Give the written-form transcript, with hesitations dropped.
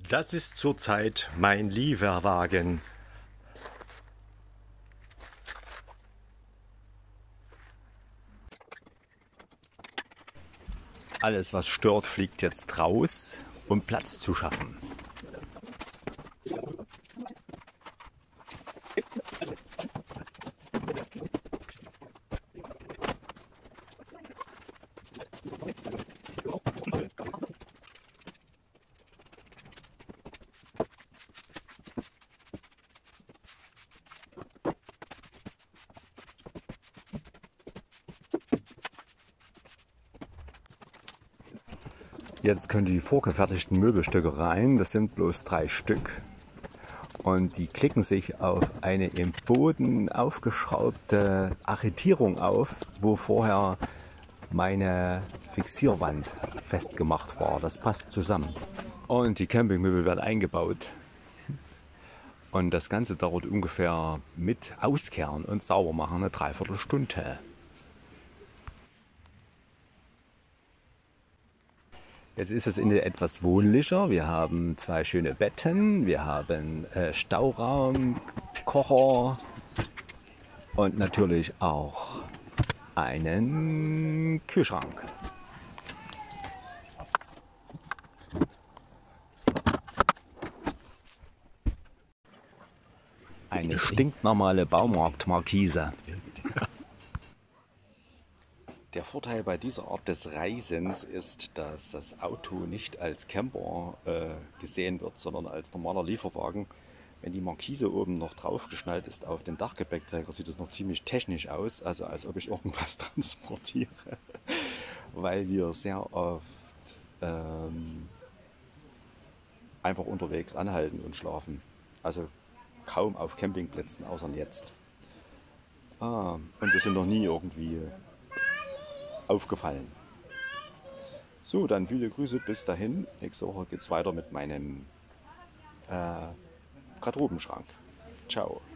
Das ist zurzeit mein Lieferwagen. Alles, was stört, fliegt jetzt raus, um Platz zu schaffen. Jetzt können die vorgefertigten Möbelstücke rein. Das sind bloß 3 Stück. Und die klicken sich auf eine im Boden aufgeschraubte Arretierung auf, wo vorher meine Fixierwand festgemacht war. Das passt zusammen. Und die Campingmöbel werden eingebaut. Und das Ganze dauert ungefähr mit Auskehren und Saubermachen eine Dreiviertelstunde. Jetzt ist es innen etwas wohnlicher. Wir haben 2 schöne Betten, wir haben Stauraum, Kocher und natürlich auch einen Kühlschrank. Eine stinknormale Baumarktmarkise. Der Vorteil bei dieser Art des Reisens ist, dass das Auto nicht als Camper gesehen wird, sondern als normaler Lieferwagen. Wenn die Markise oben noch drauf geschnallt ist auf den Dachgepäckträger, sieht es noch ziemlich technisch aus, also als ob ich irgendwas transportiere, weil wir sehr oft einfach unterwegs anhalten und schlafen. Also kaum auf Campingplätzen, außer jetzt. Und wir sind noch nie irgendwie aufgefallen. So, dann viele Grüße bis dahin. Nächste Woche geht es weiter mit meinem Garderobenschrank. Ciao.